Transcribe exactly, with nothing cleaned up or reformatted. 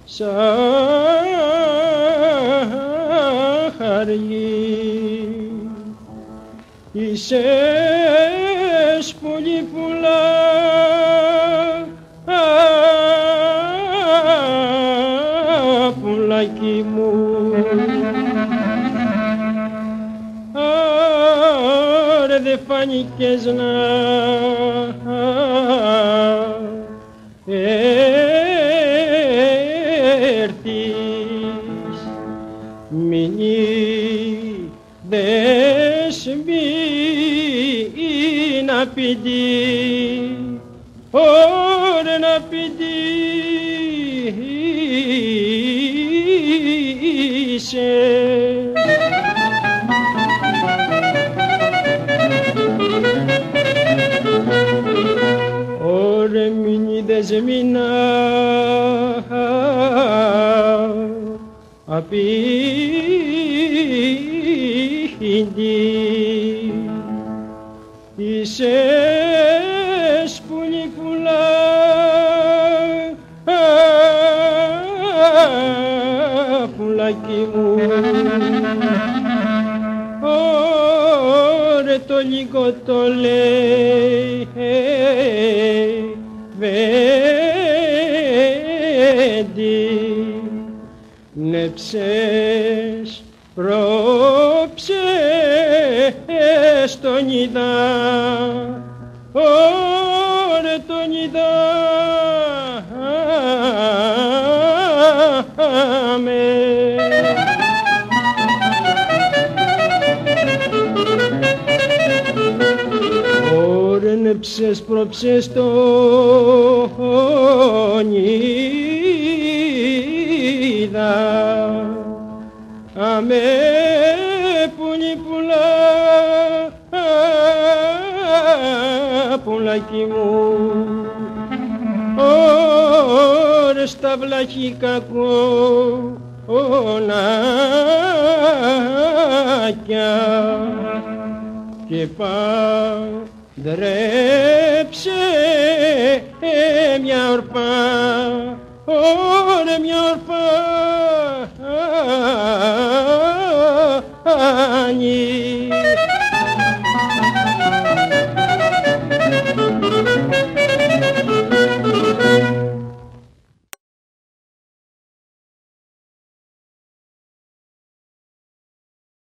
σαχαριή. Είσες πολύ πουλά πουλάκι μου, άρα δε φάνηκες να έρθεις, μηνύ δεσμίνα πηδή, ώρα να πηδήσε. Ωρε μηνύ δεσμίνα απήχυντη, είσες πολύ πουλά πουλάκι μου, ωρε το λίγο το λέει βέντι, νέψες πρόψες τον είδα, ωρε τον είδα με. Ωρε νέψες πρόψες τον είδα, αμέ πουλί πουλά πουλάκι μου, ωρε στα βλαχικά κονάκια και παντρέψε μια ορπά, ωρε μια ορπάνη.